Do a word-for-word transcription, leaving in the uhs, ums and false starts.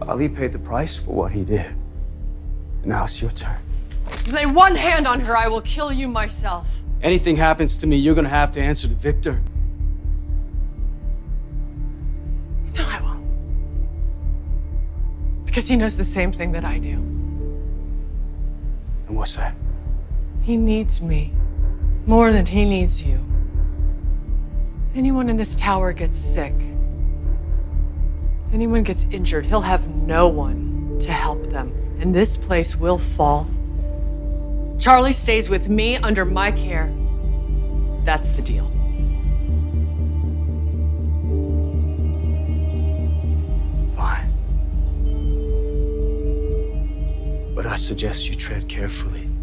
Ali paid the price for what he did. And now it's your turn. You lay one hand on her, I will kill you myself. Anything happens to me, you're gonna have to answer to Victor. No, I won't. Because he knows the same thing that I do. And what's that? He needs me more than he needs you. If anyone in this tower gets sick, if anyone gets injured, he'll have no one to help them, and this place will fall. Charlie stays with me under my care. That's the deal. Fine. But I suggest you tread carefully.